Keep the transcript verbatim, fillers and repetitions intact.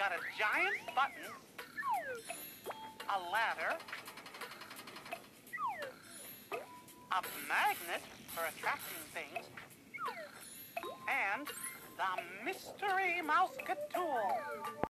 got a giant button, a ladder, a magnet for attracting things, and the mystery mouseket tool.